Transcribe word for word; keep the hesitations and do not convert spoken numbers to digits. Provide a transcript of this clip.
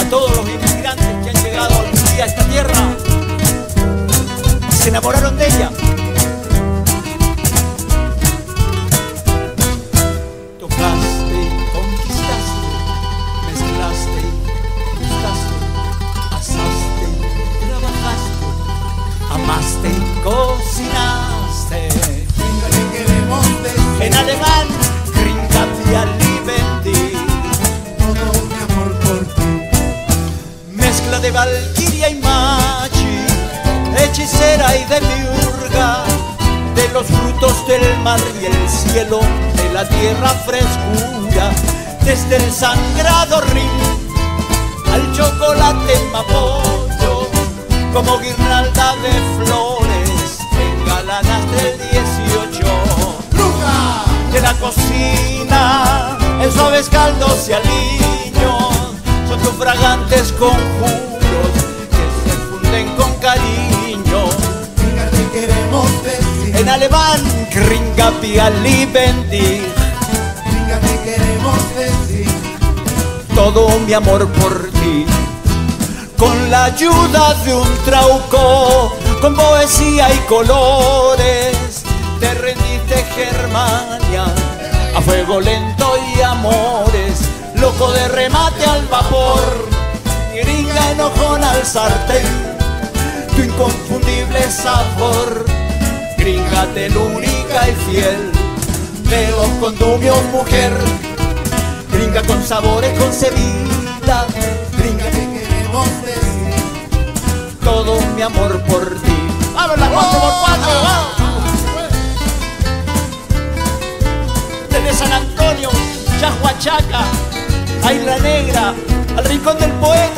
todos los inmigrantes que han llegado algún día a esta tierra y se enamoraron de ella. Tocaste, conquistaste, mezclaste, gustaste, asaste, trabajaste, amaste y cocinaste. Venga, le queremos decir En alemán, Gringa Liebendich. todo mi amor por ti. Mezcla de valquiria y machi, hechicera y demiurga, de los frutos del mar y el cielo, de la tierra frescura, desde el sangrado rin al chocolate mapollo, como guirnalda de flores en galanas del dieciocho. ¡Bruja! De la cocina, en suaves caldos y aliños, son tus fragantes conjuros que se funden con cariño. Venga, le queremos decir En alemán, Gringa Liebendich. Venga, le queremos decir Todo mi amor por ti, con la ayuda de un trauco, con poesía y colores, te rendiste Germania a fuego lento y amores, loco de remate al vapor, gringa enojona al sartén, tu inconfundible sabor, gringa telúrica y fiel de los condumios mujer, gringa con sabores concebida, gringa que queremos decir todo mi amor por ti. ¡Vamos, la cuatro por cuatro! ¡Vamos! Desde San Antonio, Chahuachaca, a Isla Negra, al rincón del poeta.